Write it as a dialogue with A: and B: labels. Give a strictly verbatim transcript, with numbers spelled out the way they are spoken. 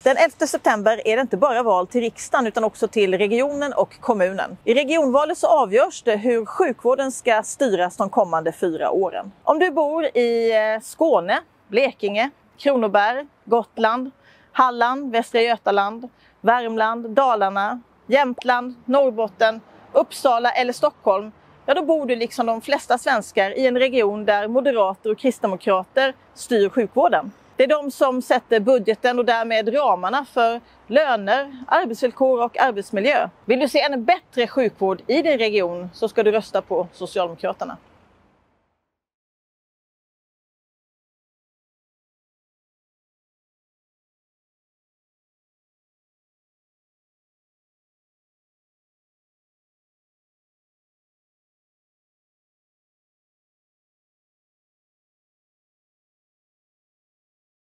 A: Den elfte september är det inte bara val till riksdagen utan också till regionen och kommunen. I regionvalet så avgörs det hur sjukvården ska styras de kommande fyra åren. Om du bor i Skåne, Blekinge, Kronoberg, Gotland, Halland, Västra Götaland, Värmland, Dalarna, Jämtland, Norrbotten, Uppsala eller Stockholm, ja då bor du liksom de flesta svenskar i en region där moderater och kristdemokrater styr sjukvården. Det är de som sätter budgeten och därmed ramarna för löner, arbetsvillkor och arbetsmiljö. Vill du se en bättre sjukvård i din region så ska du rösta på Socialdemokraterna.